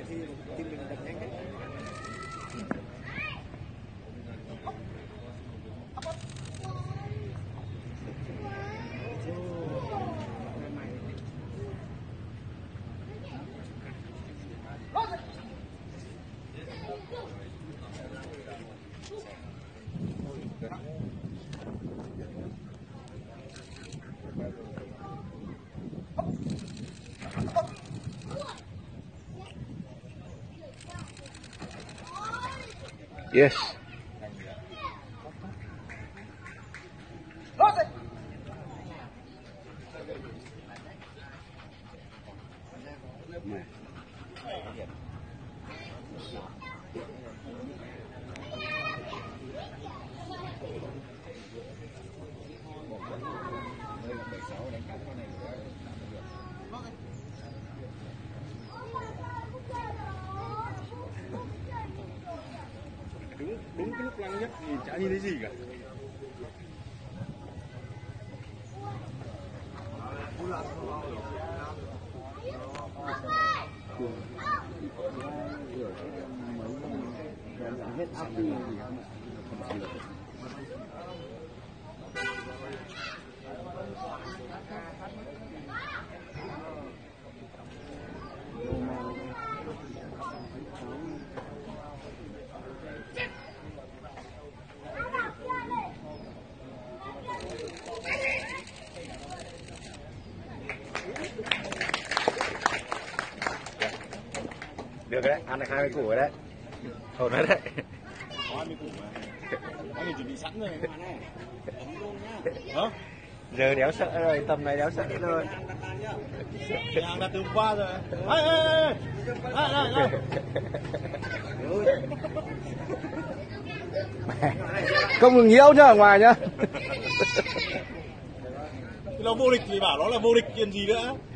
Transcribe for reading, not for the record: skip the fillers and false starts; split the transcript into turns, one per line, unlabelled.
thì mình đập nhanh hết.
Yes.
Đúng cái lúc lăng nhất thì chả nhìn thấy gì cả.
Hết áp đi. Được đấy, ăn được 20 củ rồi đấy. Ổn đấy đấy.
Có 20 củ mà. Anh chuẩn bị sẵn rồi mà này. Ấm luôn nhá. Hả?
Giờ đéo sợ rồi, tầm này đéo sợ rồi.
Hàng đặt từ hôm qua rồi.
Không ngừng nhiễu nhá, ở ngoài nhá.
Nó vô địch thì bảo nó là vô địch, chuyện gì nữa.